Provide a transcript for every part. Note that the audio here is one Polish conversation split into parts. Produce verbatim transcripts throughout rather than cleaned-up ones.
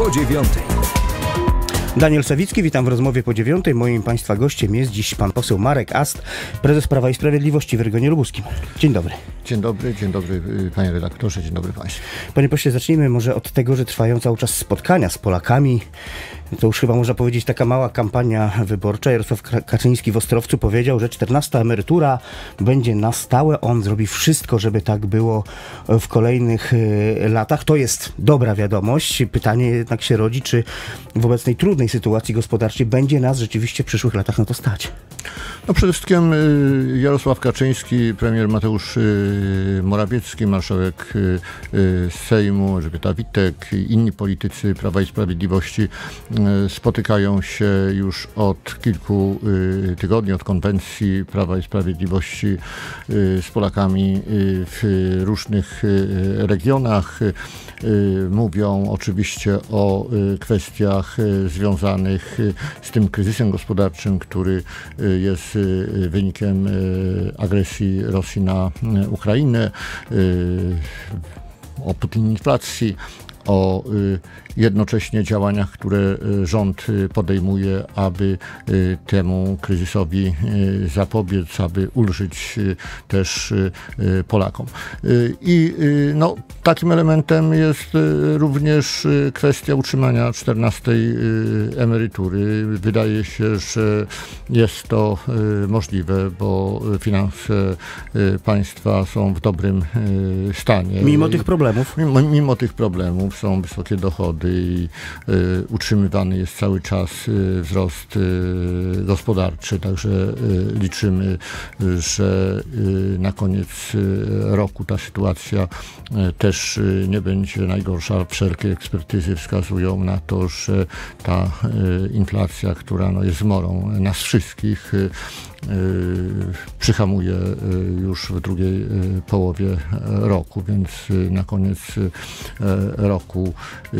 po dziewiątej. Daniel Sawicki, witam w rozmowie po dziewiątej. Moim Państwa gościem jest dziś pan poseł Marek Ast, prezes Prawa i Sprawiedliwości w regionie lubuskim. Dzień dobry. Dzień dobry, dzień dobry panie redaktorze, dzień dobry państwu. Panie pośle, zacznijmy może od tego, że trwają cały czas spotkania z Polakami. To już chyba można powiedzieć taka mała kampania wyborcza. Jarosław Kaczyński w Ostrowcu powiedział, że czternasta emerytura będzie na stałe. On zrobi wszystko, żeby tak było w kolejnych latach. To jest dobra wiadomość. Pytanie jednak się rodzi, czy w obecnej trudnej sytuacji gospodarczej będzie nas rzeczywiście w przyszłych latach na to stać. No przede wszystkim Jarosław Kaczyński, premier Mateusz Morawiecki, marszałek Sejmu, Elżbieta Witek i inni politycy Prawa i Sprawiedliwości spotykają się już od kilku tygodni, od konwencji Prawa i Sprawiedliwości z Polakami w różnych regionach. Mówią oczywiście o kwestiach związanych z tym kryzysem gospodarczym, który jest wynikiem agresji Rosji na Ukrainę, o inflacji, o jednocześnie działaniach, które rząd podejmuje, aby temu kryzysowi zapobiec, aby ulżyć też Polakom. I no, takim elementem jest również kwestia utrzymania czternastej emerytury. Wydaje się, że jest to możliwe, bo finanse państwa są w dobrym stanie. Mimo tych problemów? Mimo, mimo tych problemów są wysokie dochody i y, utrzymywany jest cały czas y, wzrost y, gospodarczy, także y, liczymy, y, że y, na koniec y, roku ta sytuacja y, też y, nie będzie najgorsza. Wszelkie ekspertyzy wskazują na to, że ta y, inflacja, która no, jest zmorą nas wszystkich, y, przyhamuje już w drugiej połowie roku, więc na koniec roku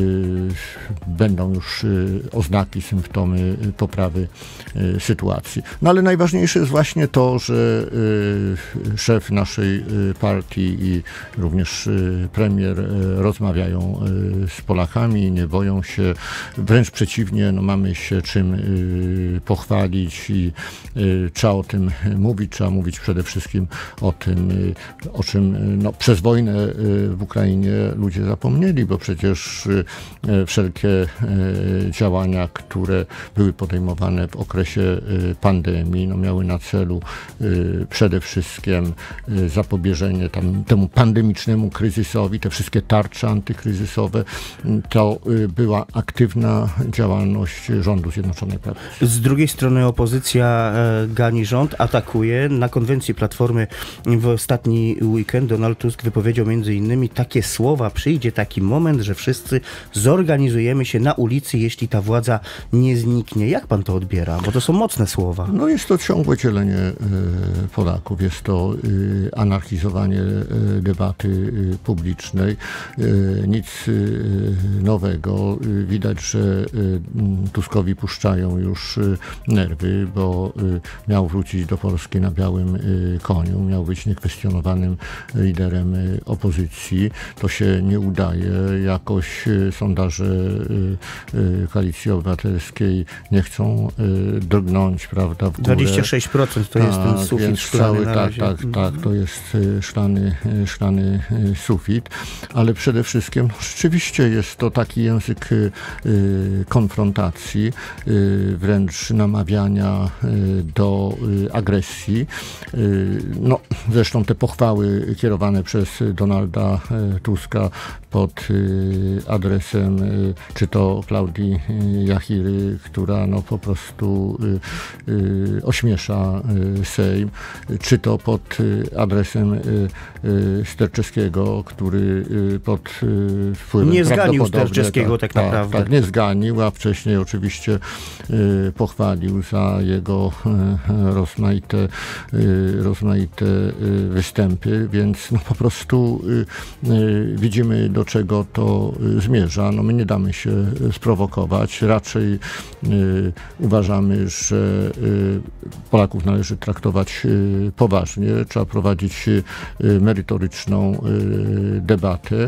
będą już oznaki, symptomy poprawy sytuacji. No ale najważniejsze jest właśnie to, że szef naszej partii i również premier rozmawiają z Polakami, nie boją się, wręcz przeciwnie, no mamy się czym pochwalić i trzeba o tym mówić, trzeba mówić przede wszystkim o tym, o czym no, przez wojnę w Ukrainie ludzie zapomnieli, bo przecież wszelkie działania, które były podejmowane w okresie pandemii, no, miały na celu przede wszystkim zapobieżenie tam, temu pandemicznemu kryzysowi, te wszystkie tarcze antykryzysowe, to była aktywna działalność rządu Zjednoczonej Prawicy. Z drugiej strony opozycja gani rząd, atakuje. Na konwencji Platformy w ostatni weekend Donald Tusk wypowiedział między innymi takie słowa: przyjdzie taki moment, że wszyscy zorganizujemy się na ulicy, jeśli ta władza nie zniknie. Jak pan to odbiera? Bo to są mocne słowa. No jest to ciągłe dzielenie Polaków, jest to anarchizowanie debaty publicznej. Nic nowego. Widać, że Tuskowi puszczają już nerwy, bo miał wrócić do Polski na białym y, koniu, miał być niekwestionowanym liderem y, opozycji. To się nie udaje. Jakoś y, sondaże y, y, Koalicji Obywatelskiej nie chcą y, drgnąć, prawda, w górę. dwadzieścia sześć procent to tak, jest ten sufit szklany na razie. Tak, tak, tak, to jest y, szklany, y, szklany y, sufit, ale przede wszystkim no, rzeczywiście jest to taki język y, y, konfrontacji, y, wręcz namawiania y, do agresji. No, zresztą te pochwały kierowane przez Donalda Tuska pod adresem czy to Klaudii Jachiry, która no po prostu ośmiesza Sejm, czy to pod adresem Sterczewskiego, który pod wpływem nie zganił Sterczewskiego tak, tak naprawdę. Tak, nie zganił, a wcześniej oczywiście pochwalił za jego rozmaite, rozmaite występy, więc no po prostu widzimy, do czego to zmierza. No my nie damy się sprowokować. Raczej uważamy, że Polaków należy traktować poważnie. Trzeba prowadzić merytoryczną debatę.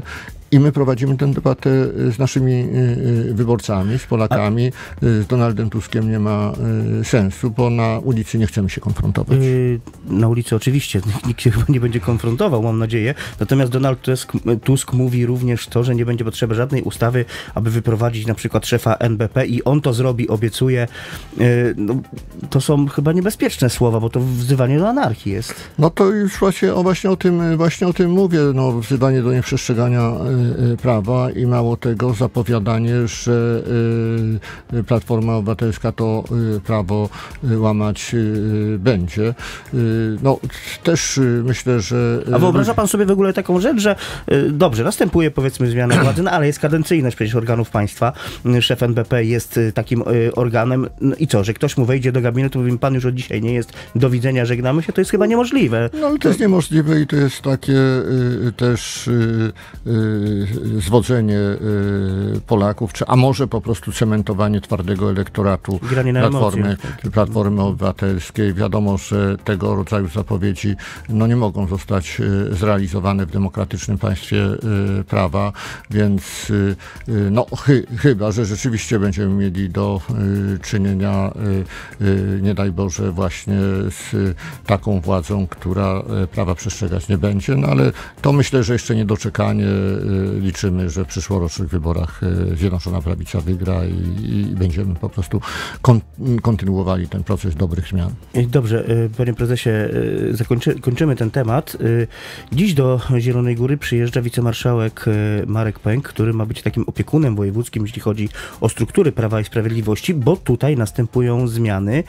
I my prowadzimy tę debatę z naszymi wyborcami, z Polakami. Z Donaldem Tuskiem nie ma sensu, bo na ulicy nie chcemy się konfrontować. Na ulicy oczywiście nikt się chyba nie będzie konfrontował, mam nadzieję. Natomiast Donald Tusk, Tusk mówi również to, że nie będzie potrzeby żadnej ustawy, aby wyprowadzić na przykład szefa N B P i on to zrobi, obiecuje. No, to są chyba niebezpieczne słowa, bo to wzywanie do anarchii jest. No to już właśnie o, właśnie o tym, właśnie o tym mówię. No, wzywanie do nieprzestrzegania prawa i mało tego zapowiadanie, że Platforma Obywatelska to prawo łamać będzie. No też myślę, że... A wyobraża pan sobie w ogóle taką rzecz, że dobrze, następuje powiedzmy zmiana władzy, no ale jest kadencyjność przecież organów państwa. Szef N B P jest takim organem. No i co, że ktoś mu wejdzie do gabinetu, mówi, pan już od dzisiaj nie jest, do widzenia, żegnamy się, to jest chyba niemożliwe. No ale to jest niemożliwe i to jest takie y, też y, y, zwodzenie y, Polaków, czy a może po prostu cementowanie twardego elektoratu Platformy, Platformy Obywatelskiej. Wiadomo, że tego rodzaju zapowiedzi no, nie mogą zostać y, zrealizowane w demokratycznym państwie y, prawa, więc y, y, no chy, chyba, że rzeczywiście będziemy mieli do y, czynienia, y, y, nie daj Boże, właśnie z y, taką władzą, która y, prawa przestrzegać nie będzie, no ale to myślę, że jeszcze niedoczekanie. Y, liczymy, że w przyszłorocznych wyborach y, Zjednoczona Prawica wygra i, i będziemy po prostu kon, kontynuowali ten proces dobrych zmian. Dobrze, panie prezesie, zakończy, kończymy ten temat. Dziś do Zielonej Góry przyjeżdża wicemarszałek Marek Pęk, który ma być takim opiekunem wojewódzkim, jeśli chodzi o struktury Prawa i Sprawiedliwości, bo tutaj następują zmiany.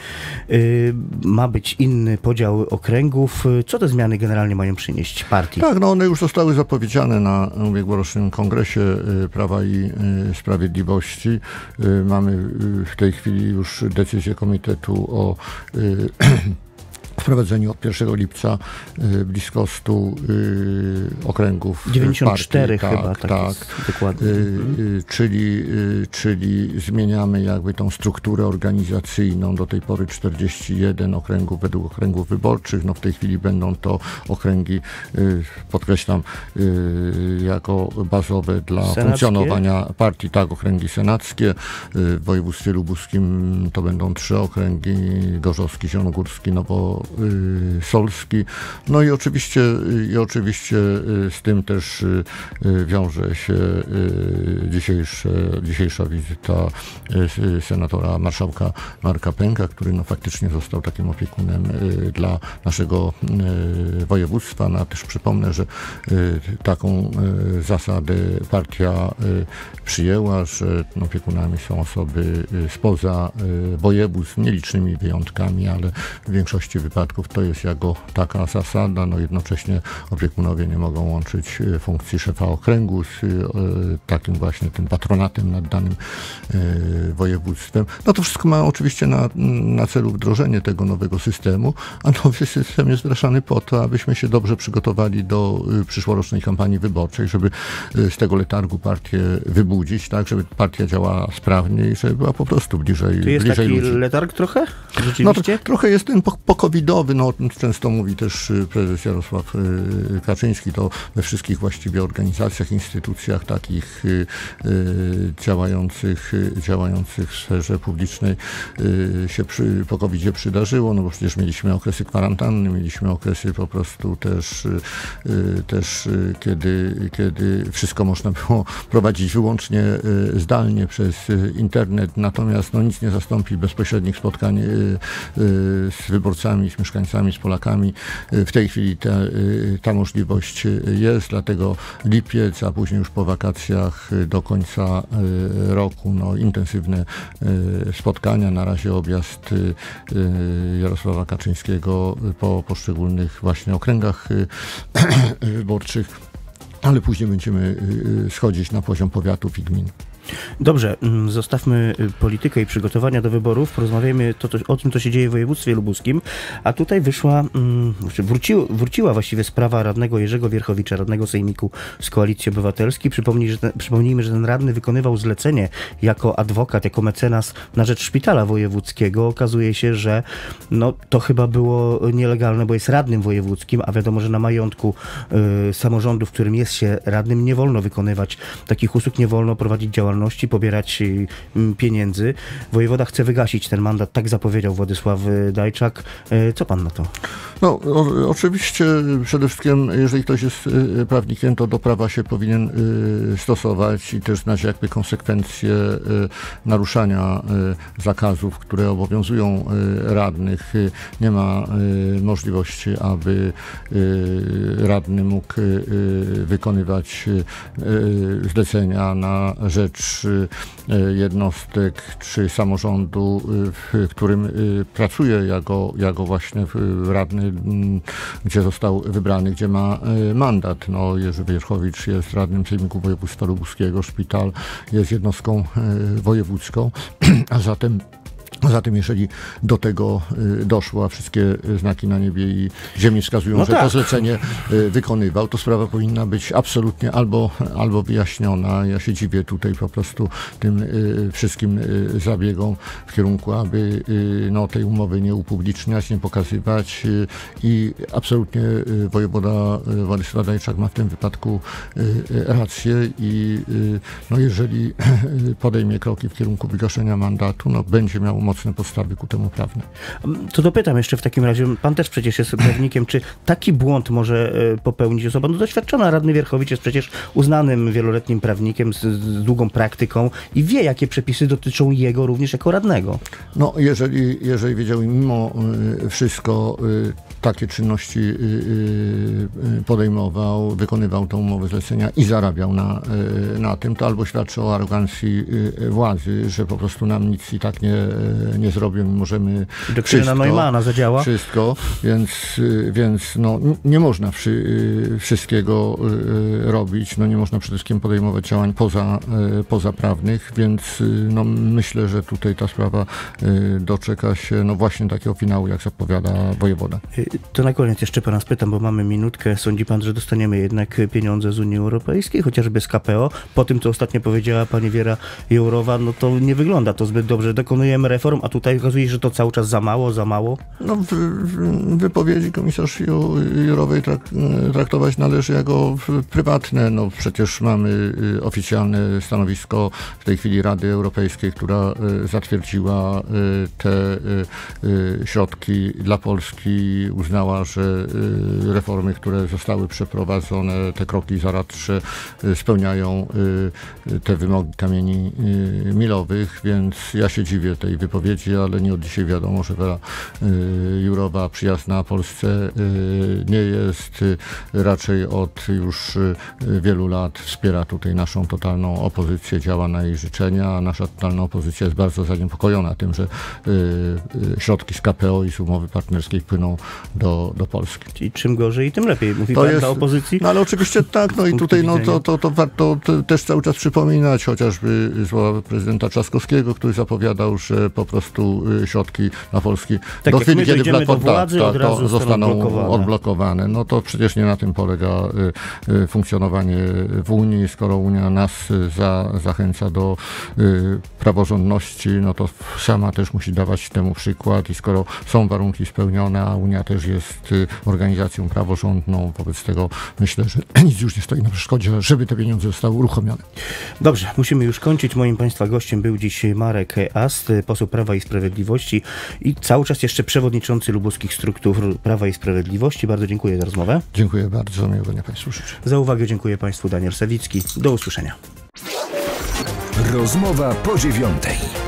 Ma być inny podział okręgów. Co te zmiany generalnie mają przynieść partii? Tak, no one już zostały zapowiedziane na ubiegłorocznym Kongresie Prawa i Sprawiedliwości. Mamy w tej chwili już decyzję Komitetu o wprowadzeniu od pierwszego lipca y, blisko stu y, okręgów dziewięćdziesiąt cztery partii. chyba, tak, tak, tak. dokładnie. Y, y, czyli, y, czyli zmieniamy jakby tą strukturę organizacyjną. Do tej pory czterdzieści jeden okręgów według okręgów wyborczych. No w tej chwili będą to okręgi, y, podkreślam, y, jako bazowe dla senackie? funkcjonowania partii, tak, okręgi senackie. Y, w województwie lubuskim to będą trzy okręgi, Gorzowski, Zielonogórski, no bo Solski. No i oczywiście, i oczywiście z tym też wiąże się dzisiejsze, dzisiejsza wizyta senatora marszałka Marka Pęka, który no faktycznie został takim opiekunem dla naszego województwa. No, też przypomnę, że taką zasadę partia przyjęła, że opiekunami są osoby spoza województw, nielicznymi wyjątkami, ale w większości wypadków to jest jako taka zasada. No jednocześnie opiekunowie nie mogą łączyć funkcji szefa okręgu z y, takim właśnie tym patronatem nad danym y, województwem. No to wszystko ma oczywiście na, na celu wdrożenie tego nowego systemu, a nowy system jest wdrażany po to, abyśmy się dobrze przygotowali do y, przyszłorocznej kampanii wyborczej, żeby y, z tego letargu partię wybudzić, tak, żeby partia działała sprawnie i żeby była po prostu bliżej ludzi. To jest bliżej taki ludzi. letarg trochę? No to, trochę jest ten po, po covidowy, no często mówi też prezes Jarosław y, Kaczyński, to we wszystkich właściwie organizacjach, instytucjach takich y, y, działających, y, działających w sferze publicznej y, się przy, po covidzie przydarzyło, no bo przecież mieliśmy okresy kwarantanny, mieliśmy okresy po prostu też, y, też y, kiedy, kiedy wszystko można było prowadzić wyłącznie y, zdalnie przez y, internet, natomiast no, nic nie zastąpi bezpośrednich spotkań y, y, z wyborcami, z mieszkańcami, z Polakami. W tej chwili ta, ta możliwość jest, dlatego lipiec, a później już po wakacjach do końca roku no, intensywne spotkania. Na razie objazd Jarosława Kaczyńskiego po poszczególnych właśnie okręgach wyborczych, ale później będziemy schodzić na poziom powiatów i gmin. Dobrze, zostawmy politykę i przygotowania do wyborów, porozmawiajmy to, to, o tym, co się dzieje w województwie lubuskim, a tutaj wyszła, wróci, wróciła właściwie sprawa radnego Jerzego Wierchowicza, radnego sejmiku z Koalicji Obywatelskiej. Przypomnij, że ten, przypomnijmy, że ten radny wykonywał zlecenie jako adwokat, jako mecenas na rzecz szpitala wojewódzkiego. Okazuje się, że no, to chyba było nielegalne, bo jest radnym wojewódzkim, a wiadomo, że na majątku y, samorządu, w którym jest się radnym, nie wolno wykonywać takich usług, nie wolno prowadzić działalności, pobierać y, pieniędzy. Wojewoda chce wygasić ten mandat, tak zapowiedział Władysław Dajczak. Y, co pan na to? No, o, oczywiście przede wszystkim, jeżeli ktoś jest y, prawnikiem, to do prawa się powinien y, stosować i też znać jakby konsekwencje y, naruszania y, zakazów, które obowiązują y, radnych. Y, nie ma y, możliwości, aby y, radny mógł y, wykonywać y, zlecenia na rzecz y, jednostek czy samorządu, y, w którym y, pracuje jako, jako właśnie radny, gdzie został wybrany, gdzie ma mandat. No, Jerzy Wierchowicz jest radnym Sejmiku Województwa Lubuskiego, szpital jest jednostką wojewódzką, a zatem Zatem jeżeli do tego y, doszło, a wszystkie znaki na niebie i ziemi wskazują, no że tak. to zlecenie y, wykonywał, to sprawa powinna być absolutnie albo, albo wyjaśniona. Ja się dziwię tutaj po prostu tym y, wszystkim y, zabiegom w kierunku, aby y, no, tej umowy nie upubliczniać, nie pokazywać y, i absolutnie y, wojewoda y, Władysław Dajczak ma w tym wypadku y, y, rację i y, no, jeżeli y, podejmie kroki w kierunku wygaszenia mandatu, no, będzie miał mocne podstawy ku temu prawne. To dopytam jeszcze w takim razie, pan też przecież jest prawnikiem, czy taki błąd może popełnić osoba no, doświadczona? Radny Wierchowicz jest przecież uznanym wieloletnim prawnikiem z, z długą praktyką i wie, jakie przepisy dotyczą jego również jako radnego. No, jeżeli, jeżeli wiedział i mimo y, wszystko y, takie czynności y, y, podejmował, wykonywał tą umowę zlecenia i zarabiał na, y, na tym, to albo świadczy o arogancji y, władzy, że po prostu nam nic i tak nie nie zrobią, możemy Doktryna Neumana zadziała. Wszystko, więc, więc no, nie można wszy, wszystkiego robić, no, nie można przede wszystkim podejmować działań poza, pozaprawnych, więc no, myślę, że tutaj ta sprawa doczeka się no, właśnie takiego finału, jak zapowiada wojewoda. To na koniec jeszcze pana spytam, bo mamy minutkę. Sądzi pan, że dostaniemy jednak pieniądze z Unii Europejskiej, chociażby z K P O? Po tym, co ostatnio powiedziała pani Wiera Jourowa, no to nie wygląda to zbyt dobrze. Dokonujemy reform, a tutaj okazuje się, że to cały czas za mało, za mało? No, w, w wypowiedzi komisarz Jourowej trak, traktować należy jako prywatne. No, przecież mamy oficjalne stanowisko w tej chwili Rady Europejskiej, która zatwierdziła te środki dla Polski, uznała, że reformy, które zostały przeprowadzone, te kroki zaradcze spełniają te wymogi kamieni milowych, więc ja się dziwię tej wypowiedzi, ale nie od dzisiaj wiadomo, że Wera Jourowa przyjazna Polsce nie jest. Raczej od już wielu lat wspiera tutaj naszą totalną opozycję, działa na jej życzenia, a nasza totalna opozycja jest bardzo zaniepokojona tym, że środki z K P O i z umowy partnerskiej płyną do, do Polski. Czyli czym gorzej, tym lepiej, mówi pan dla opozycji? No ale oczywiście tak, no i tutaj no, to, to, to warto też cały czas przypominać, chociażby słowa prezydenta Trzaskowskiego, który zapowiadał, że po prostu środki na Polski tak do chwili, kiedy do władzy, tak, to zostaną odblokowane. odblokowane. No to przecież nie na tym polega y, y, funkcjonowanie w Unii. Skoro Unia nas za, zachęca do y, praworządności, no to sama też musi dawać temu przykład i skoro są warunki spełnione, a Unia też jest y, organizacją praworządną, wobec tego myślę, że nic już nie stoi na przeszkodzie, żeby te pieniądze zostały uruchomione. Dobrze, musimy już kończyć. Moim państwa gościem był dziś Marek Ast, poseł Prawa i Sprawiedliwości i cały czas jeszcze przewodniczący lubuskich struktur Prawa i Sprawiedliwości. Bardzo dziękuję za rozmowę. Dziękuję bardzo, miłego dnia Państwu życzę. Za uwagę dziękuję Państwu. Daniel Sawicki. Do usłyszenia. Rozmowa po dziewiątej.